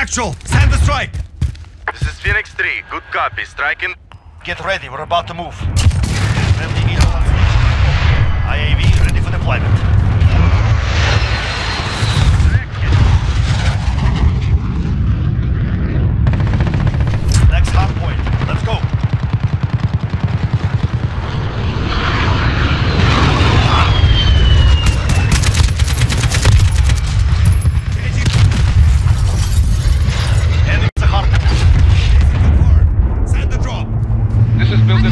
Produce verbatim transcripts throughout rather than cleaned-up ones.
Actual, send the strike! This is Phoenix three. Good copy. Striking. Get ready, we're about to move. Friendly eagle on station. I A V ready for deployment. Next hard point. Let's go. Enemy's a hard point. Send the drop! This is building.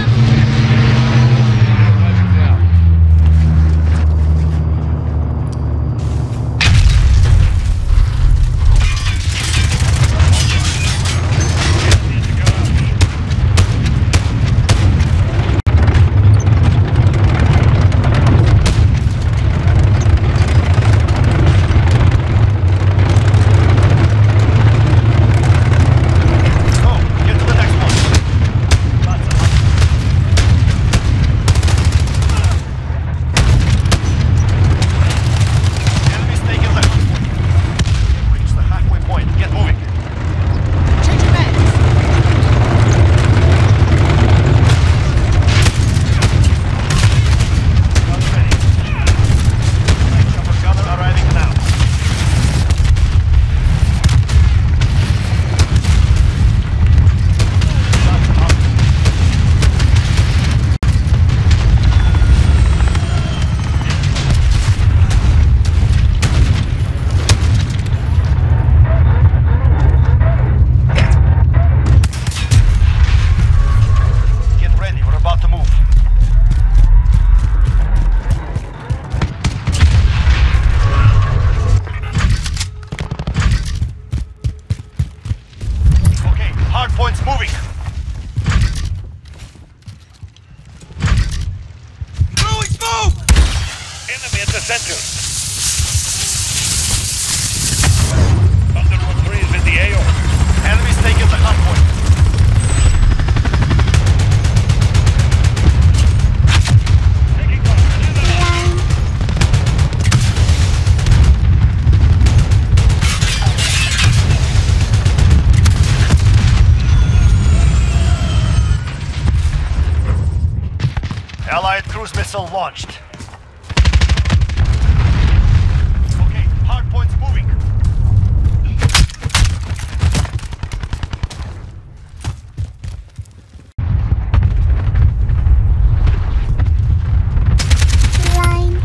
Points moving. Throwing smoke! Enemy at the center. Thunder one three is in the A O. Enemy's taking the hard point. Allied cruise missile launched. Okay, hard points moving. Line.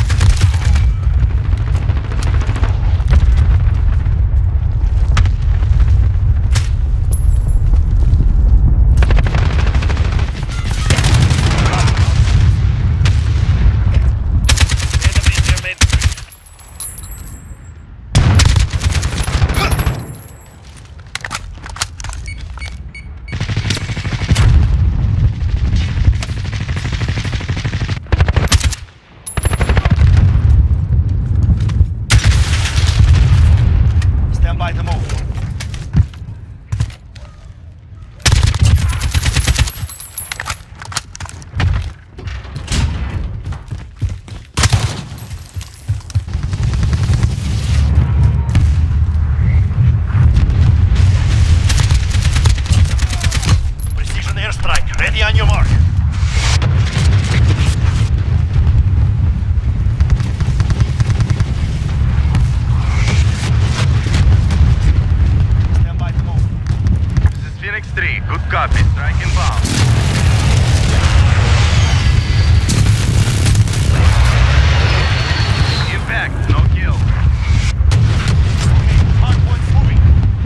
By the move. Precision airstrike, ready on your mark. Phoenix three. Good copy. Strike inbound. Impact. No kill. Hard points moving.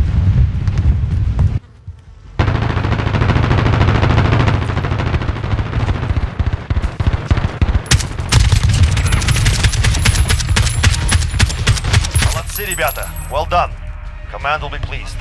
Молодцы, ребята. Well done. Command will be pleased.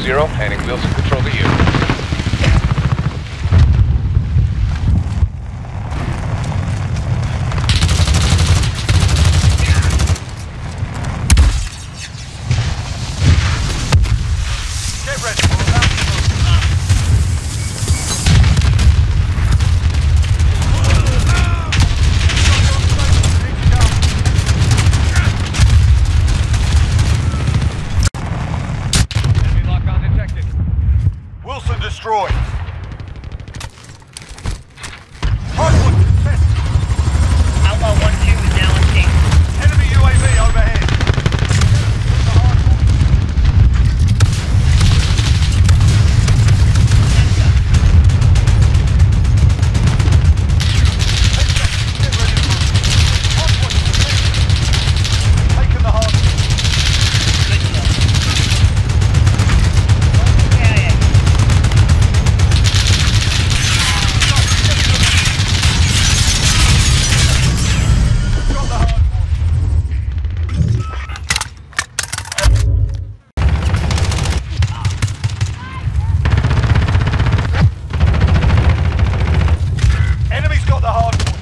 zero, handing wheels of control to you. Get ready, we're about to move. Enemy lock-on detected. Wilson destroyed. Hardwood contested. Outlaw one two is now on station. Enemy U A V overhead. Taking the hard. Good kill. K I A. Got the hard. Enemy's got the hard point.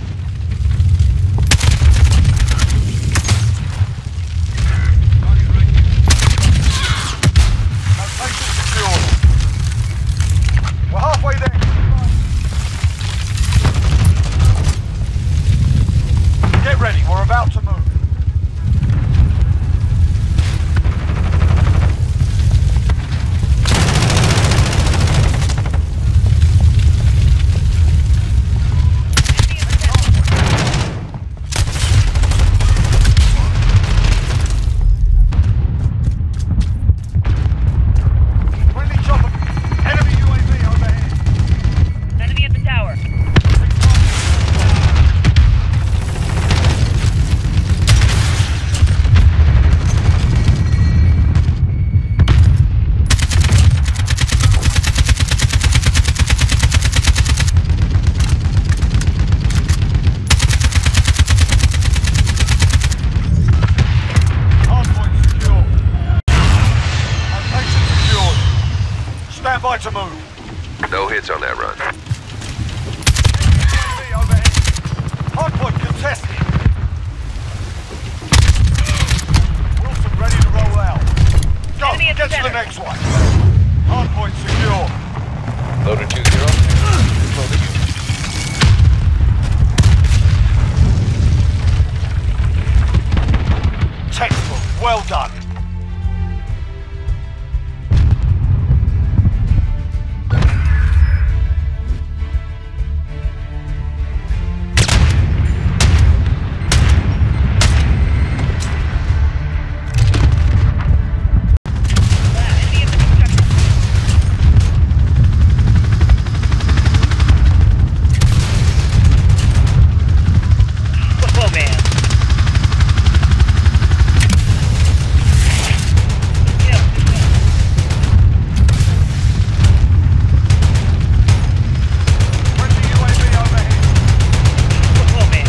Location secured. We're halfway there. Get ready, we're about to move. Friendly chopper. Enemy U A V overhead. Enemy at the tower. Hardpoint secure. Location secured. Stand by to move. No hits on that run. U A V overhead. Hardpoint contested. Wilson ready to roll out. Go, Enemy at the get to the center. next one. Hardpoint secure. Loader two zero, handing control to you. Textbook, well done. Enemy at the construction. Whoa, man. Kill. Friendly U A V overhead. Whoa, man.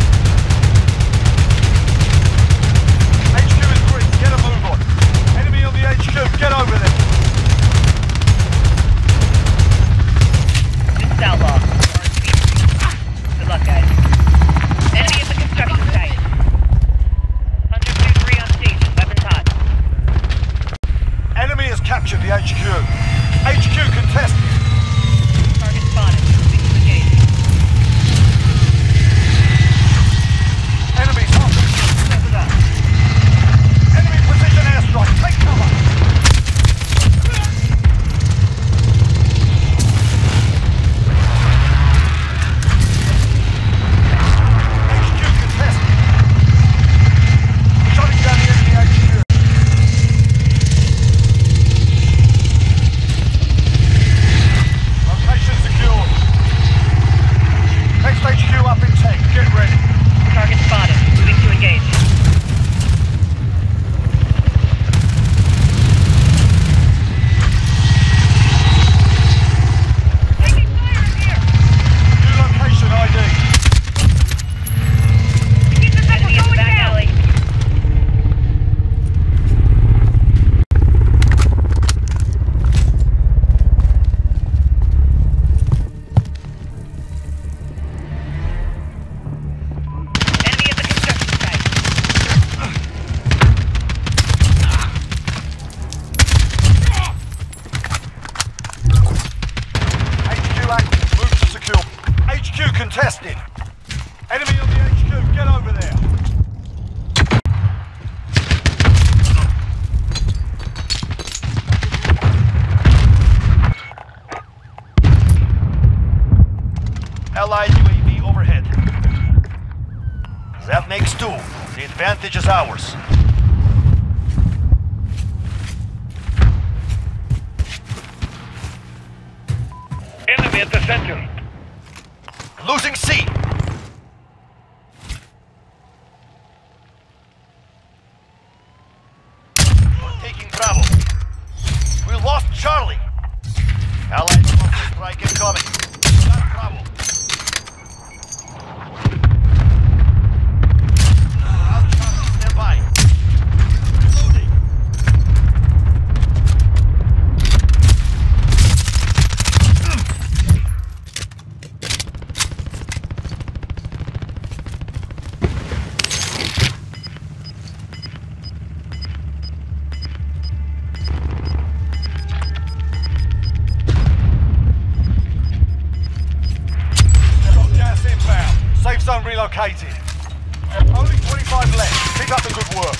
H Q is green, get a move on. Enemy on the H Q, get over there. This is Outlaw. Good luck, guys. Enemy at the construction site. Hunter two three on station. Weapons hot. Enemy has captured the H Q. H Q contested. Target spotted. Moving to the gate. Enemy's off. Step it up. Enemy precision airstrike, take cover. H Q contested. Shutting down the enemy H Q. Location secured. contested. Enemy on the H Q, get over there. Allied U A V overhead. That makes two. The advantage is ours. Enemy at the center. Losing C. We're taking Bravo. We lost Charlie. Allied cluster strike incoming. Got Bravo. Out Charlie, stand by. Reloading. Safe zone relocated. Only twenty-five left. Keep up the good work.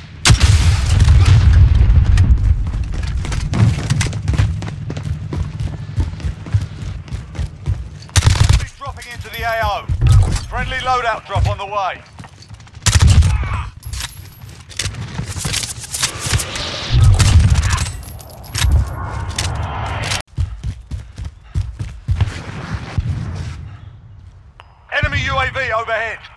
Enemies dropping into the A O. Friendly loadout drop on the way. Enemy U A V overhead.